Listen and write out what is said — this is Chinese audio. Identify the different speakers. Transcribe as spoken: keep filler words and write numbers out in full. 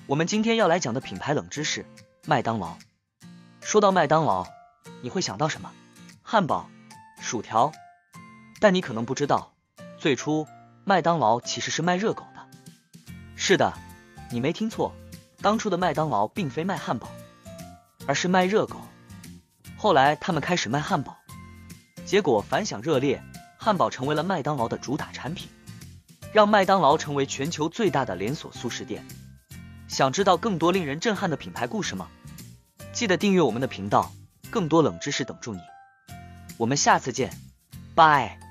Speaker 1: 我们今天要来讲的品牌冷知识，麦当劳。说到麦当劳，你会想到什么？汉堡、薯条。但你可能不知道，最初麦当劳其实是卖热狗的。是的，你没听错，当初的麦当劳并非卖汉堡，而是卖热狗。后来他们开始卖汉堡，结果反响热烈，汉堡成为了麦当劳的主打产品，让麦当劳成为全球最大的连锁速食店。想知道更多令人震撼的品牌故事吗？记得订阅我们的频道，更多冷知识等住你。我们下次见，拜。